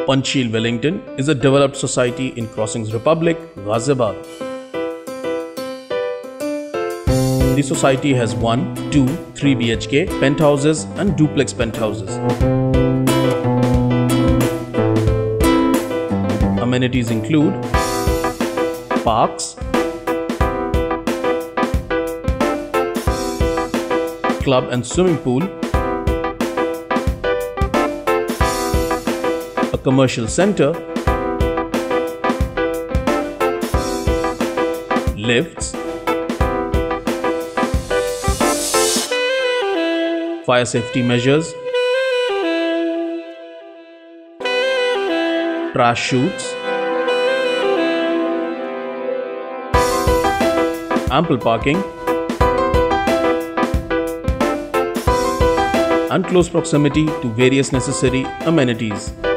Panchsheel, Wellington is a developed society in Crossings Republic, Ghaziabad. The society has 1, 2, 3 BHK penthouses and duplex penthouses. Amenities include parks, club and swimming pool, a commercial center, lifts, fire safety measures, trash chutes, ample parking, and close proximity to various necessary amenities.